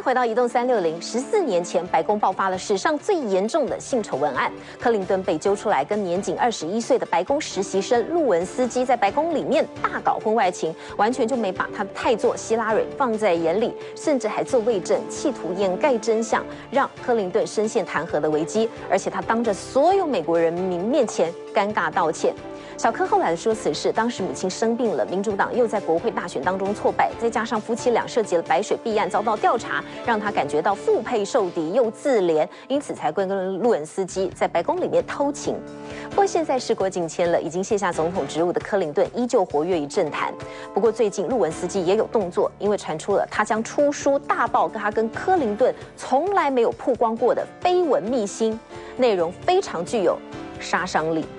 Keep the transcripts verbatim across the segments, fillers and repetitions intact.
回到移动三六零，十四年前，白宫爆发了史上最严重的性丑闻案。克林顿被揪出来，跟年仅二十一岁的白宫实习生路文斯基在白宫里面大搞婚外情，完全就没把他的太座希拉蕊放在眼里，甚至还做伪证，企图掩盖真相，让克林顿深陷弹劾的危机。而且他当着所有美国人民面前尴尬道歉。 小柯后来的说辞是，当时母亲生病了，民主党又在国会大选当中挫败，再加上夫妻俩涉及了白水弊案遭到调查，让他感觉到腹背受敌又自怜，因此才跟路文斯基在白宫里面偷情。不过现在时过境迁了，已经卸下总统职务的克林顿依旧活跃于政坛。不过最近路文斯基也有动作，因为传出了他将出书大爆他跟克林顿从来没有曝光过的绯闻秘辛，内容非常具有杀伤力。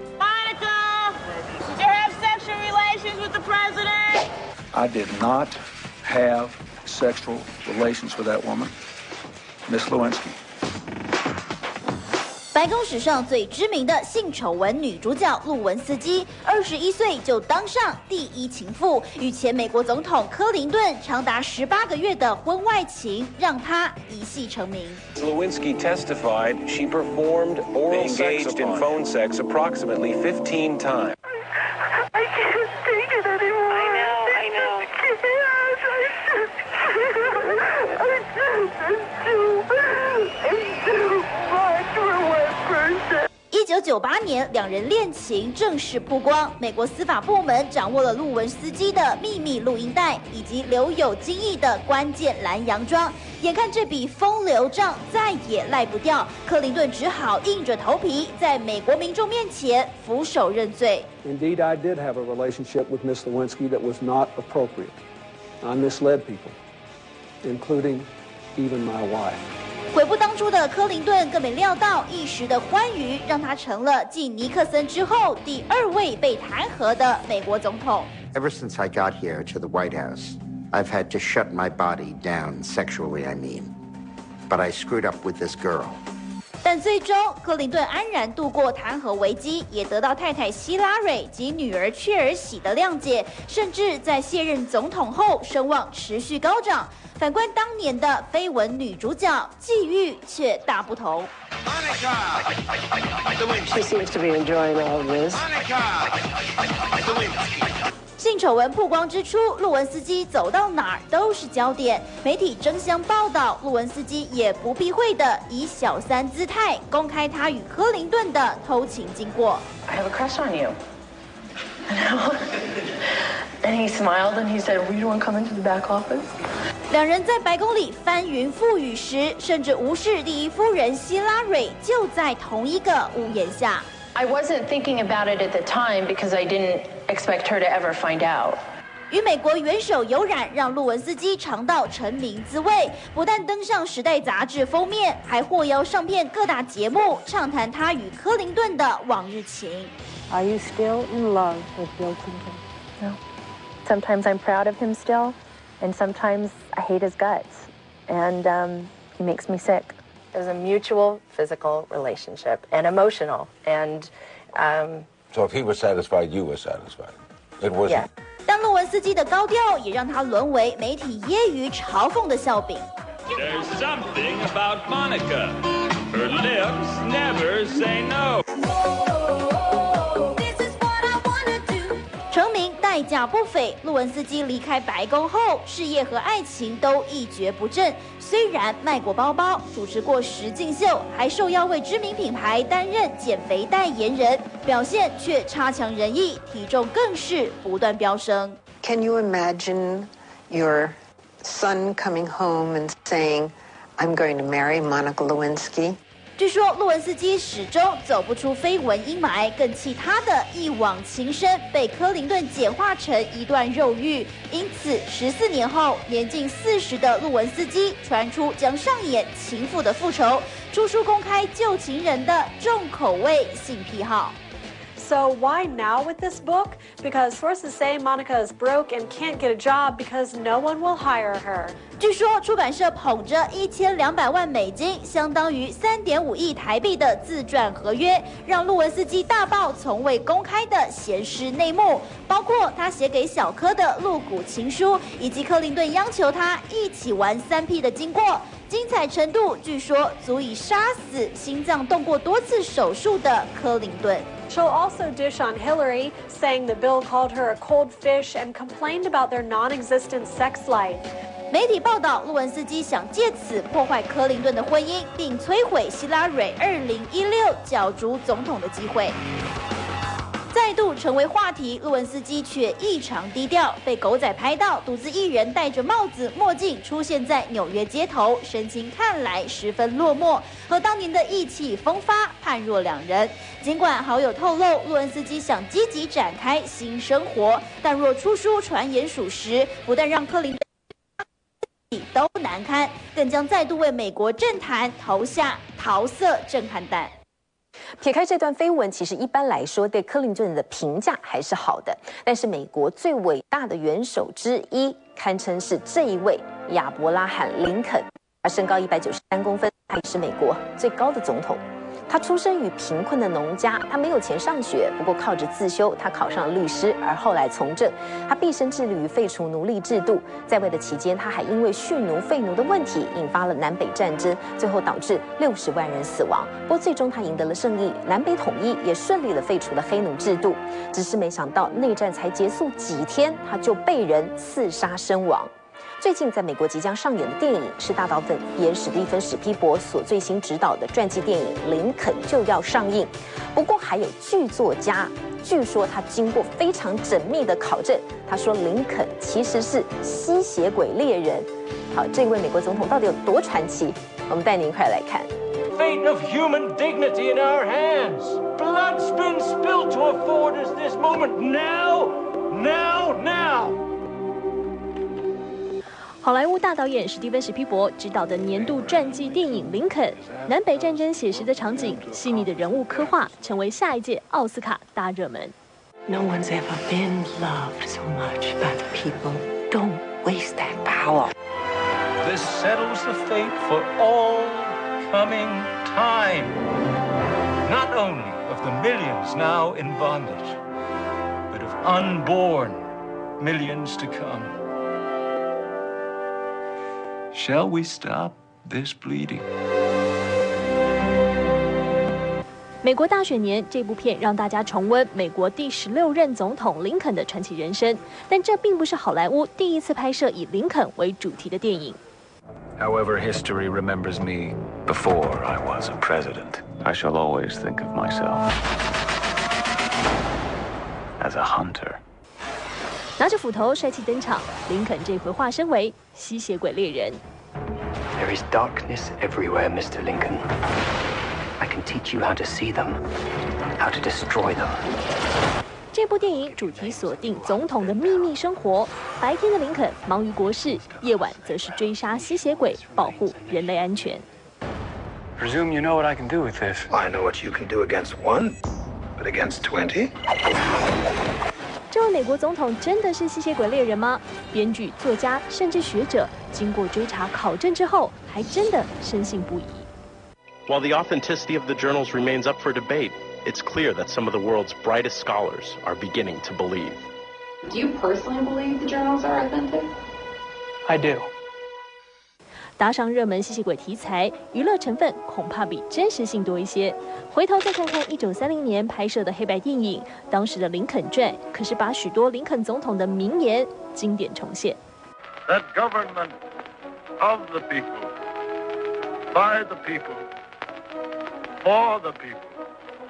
With the president? I did not have sexual relations with that woman, Miss Lewinsky. 白宫史上最知名的性丑闻女主角路文斯基，二十一岁就当上第一情妇，与前美国总统克林顿长达十八个月的婚外情，让她一夕成名。 Lewinsky testified she performed oral sex engaged in phone sex approximately fifteen times. I can't take it anymore. I know, I know. Yes, I just, I just, I'm too, I'm too much for one person. 一九九八年，两人恋情正式曝光。美国司法部门掌握了路文斯基的秘密录音带，以及留有精液的关键蓝洋装。眼看这笔风流账再也赖不掉，克林顿只好硬着头皮在美国民众面前俯首认罪。 Indeed, I did have a relationship with Miss Lewinsky that was not appropriate. I misled people, including even my wife. 悔不当初的克林顿更没料到，一时的欢愉让他成了继尼克森之后第二位被弹劾的美国总统。 Ever since I got here to the White House, I've had to shut my body down sexually, I mean. But I screwed up with this girl. 但最终，克林顿安然度过弹劾危机，也得到太太希拉蕊及女儿雀儿喜的谅解，甚至在卸任总统后声望持续高涨。反观当年的绯闻女主角，际遇却大不同。 She seems to be enjoying all of this. 性丑闻曝光之初，路文斯基走到哪儿都是焦点，媒体争相报道，路文斯基也不避讳的以小三姿态公开他与克林顿的偷情经过。 I have a crush on you. And he smiled and he said, "Will you want to come into the back office?" 两人在白宫里翻云覆雨时，甚至无视第一夫人希拉蕊就在同一个屋檐下。 I wasn't thinking about it at the time because I didn't expect her to ever find out. 与美国元首有染，让路文斯基尝到成名滋味。不但登上《时代》杂志封面，还获邀上片各大节目，畅谈他与克林顿的往日情。 Are you still in love with Bill Clinton? No. Sometimes I'm proud of him still, and sometimes I hate his guts, and um, he makes me sick. It was a mutual physical relationship and emotional, and um, so if he was satisfied, you were satisfied. It wasn't. Yeah. 但路文斯基的高调也让他沦为媒体揶揄嘲讽的笑柄。 There's something about Monica. Her lips never say no. 成名代价不菲，路文斯基离开白宫后，事业和爱情都一蹶不振。虽然卖过包包，主持过实境秀，还受邀为知名品牌担任减肥代言人，表现却差强人意，体重更是不断飙升。 Can you imagine your son coming home and saying, "I'm going to marry Monica Lewinsky"? 据说路文斯基始终走不出绯闻阴霾，更气他的一往情深被克林顿简化成一段肉欲。因此，十四年后，年近四十的路文斯基传出将上演情妇的复仇，出书公开旧情人的重口味性癖好。 So why now with this book? Because sources say Monica is broke and can't get a job because no one will hire her. 据说出版社捧着一千两百万美金，相当于三点五亿台币的自传合约，让路文斯基大爆从未公开的闲事内幕，包括他写给小柯的露骨情书，以及克林顿央求他一起玩三 P 的经过。 精彩程度据说足以杀死心脏动过多次手术的柯林顿。 She'll also dish on Hillary, saying that Bill called her a cold fish and complained about their non-existent sex life. 媒体报道，路文斯基想借此破坏柯林顿的婚姻，并摧毁希拉蕊二零一六角逐总统的机会。再度成为话题，路文斯基却异常低调，被狗仔拍到独自一人戴着帽子、墨镜出现在纽约街头，神情看来十分落寞，和当年的意气风发判若两人。尽管好友透露，路文斯基想积极展开新生活，但若出书传言属实，不但让克林顿都难堪，更将再度为美国政坛投下桃色震撼弹。 撇开这段绯闻，其实一般来说对克林顿的评价还是好的。但是美国最伟大的元首之一，堪称是这一位亚伯拉罕·林肯。他身高一百九十三公分，他也是美国最高的总统。他出生于贫困的农家，他没有钱上学，不过靠着自修，他考上了律师，而后来从政。他毕生致力于废除奴隶制度，在位的期间，他还因为蓄奴废奴的问题引发了南北战争，最后导致六十万人死亡。不过最终他赢得了胜利，南北统一，也顺利的废除了黑奴制度。只是没想到内战才结束几天，他就被人刺杀身亡。最近在美国即将上演的电影是大导演史蒂芬·史皮伯所最新执导的传记电影《林肯》就要上映。不过还有剧作家，据说他经过非常缜密的考证，他说林肯其实是吸血鬼猎人。好，这位美国总统到底有多传奇？我们带您一块来看。 Fate of human dignity in our hands. Blood's been spilled to afford us this moment. Now, now, now. 好莱坞大导演史蒂芬·史皮伯执导的年度传记电影《林肯》，南北战争写实的场景、细腻的人物刻画，成为下一届奥斯卡大热门。 No one's ever been loved so much by the people. Don't waste that power. This settles the fate for all coming time. Not only of the millions now in bondage, but of unborn millions to come. Shall we stop this bleeding? 美国大选年这部片让大家重温美国第十六任总统林肯的传奇人生，但这并不是好莱坞第一次拍摄以林肯为主题的电影。 However, history remembers me before I was a president. I shall always think of myself as a hunter. 拿着斧头帅气登场，林肯这回化身为吸血鬼猎人。 There is darkness everywhere, Mister Lincoln. I can teach you how to see them, how to destroy them. 这部电影主题锁定总统的秘密生活，白天的林肯忙于国事，夜晚则是追杀吸血鬼，保护人类安全。 Presume you know what I can do with this. I know what you can do against one, but against twenty? 这位美国总统真的是吸血鬼猎人吗？编剧、作家甚至学者经过追查考证之后，还真的深信不疑。 While the authenticity of the journals remains up for debate, it's clear that some of the world's brightest scholars are beginning to believe. Do you personally believe the journals are authentic? I do. 搭上热门吸血鬼题材，娱乐成分恐怕比真实性多一些。回头再看看一九三零年拍摄的黑白电影，当时的《林肯传》可是把许多林肯总统的名言经典重现。 That government of the people, by the people, for the people,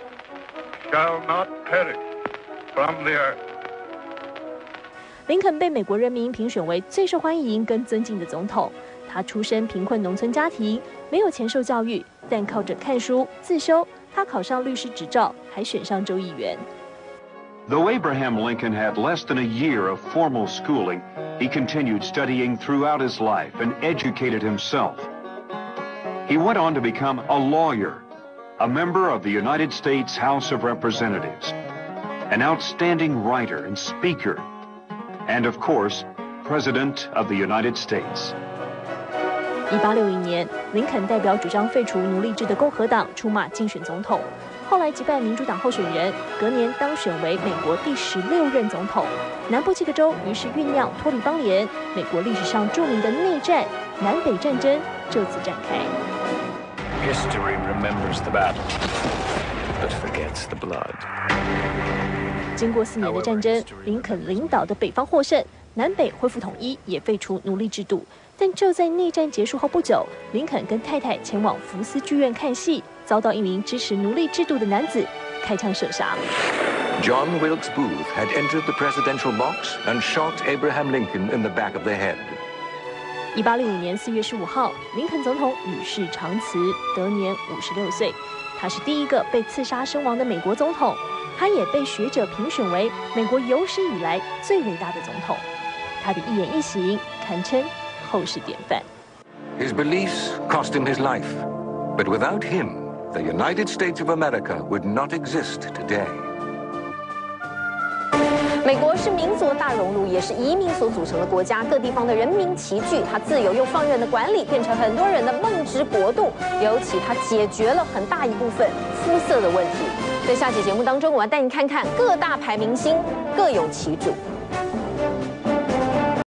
shall not perish from the earth. 林肯被美国人民评选为最受欢迎跟尊敬的总统。他出身贫困农村家庭，没有钱受教育，但靠着看书自修，他考上律师执照，还选上州议员。 Though Abraham Lincoln had less than a year of formal schooling, he continued studying throughout his life and educated himself. He went on to become a lawyer, a member of the United States House of Representatives, an outstanding writer and speaker, and of course, President of the United States. 一八六一年，林肯代表主张废除奴隶制的共和党出马竞选总统，后来击败民主党候选人，隔年当选为美国第十六任总统。南部七个州于是酝酿脱离邦联，美国历史上著名的内战、南北战争就此展开。 History remembers the battle, but forgets the blood. 经过四年的战争，林肯领导的北方获胜，南北恢复统一，也废除奴隶制度。但就在内战结束后不久，林肯跟太太前往福斯剧院看戏，遭到一名支持奴隶制度的男子开枪射杀。 John Wilkes Booth had entered the presidential box and shot Abraham Lincoln in the back of the head. 一八六五年四月十五号，林肯总统与世长辞，得年五十六岁。他是第一个被刺杀身亡的美国总统，他也被学者评选为美国有史以来最伟大的总统。他的一言一行堪称后世典范。 His beliefs cost him his life, but without him, the United States of America would not exist today. 美国是民族的大熔炉，也是移民所组成的国家，各地方的人民齐聚，它自由又放任的管理，变成很多人的梦之国度。尤其它解决了很大一部分肤色的问题。在下期节目当中，我要带你看看各大牌明星各有其主。